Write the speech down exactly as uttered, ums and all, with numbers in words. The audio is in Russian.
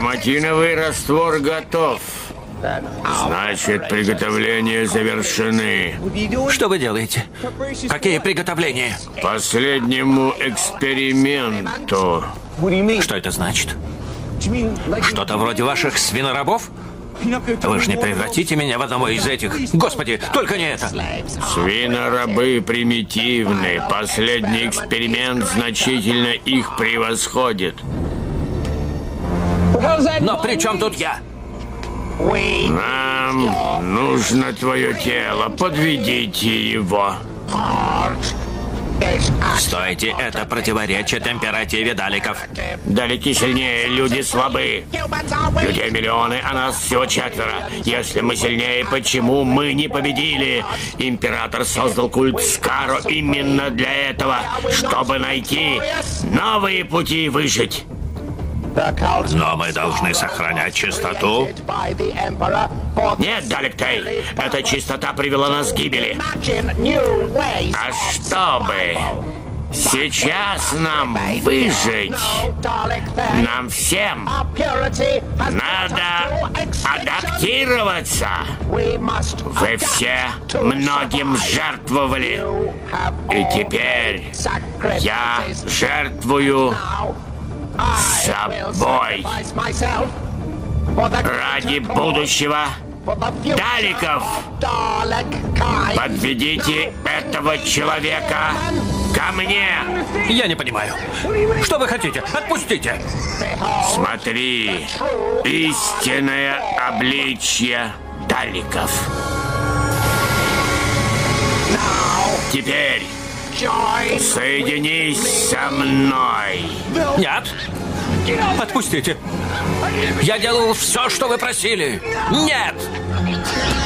Хроматиновый раствор готов. Значит, приготовления завершены. Что вы делаете? Какие приготовления? Последнему эксперименту. Что это значит? Что-то вроде ваших свинорабов? Вы же не превратите меня в одного из этих. Господи, только не это. Свинорабы примитивны. Последний эксперимент значительно их превосходит. Но при чем тут я? Нам нужно твое тело. Подведите его. Стойте, это противоречит императиве далеков. Далеки сильнее, люди слабы. Людей миллионы, а нас всего четверо. Если мы сильнее, почему мы не победили? Император создал культ Скаро именно для этого, чтобы найти новые пути выжить. Но мы должны сохранять чистоту. Нет, Далектей, эта чистота привела нас к гибели. А чтобы сейчас нам выжить, нам всем надо адаптироваться. Вы все многим жертвовали. И теперь я жертвую собой. Ради будущего далеков. Подведите этого человека ко мне. Я не понимаю. Что вы хотите? Отпустите. Смотри. Истинное обличье далеков. Теперь соединись со мной. Нет. Отпустите. Я делал все, что вы просили. Нет.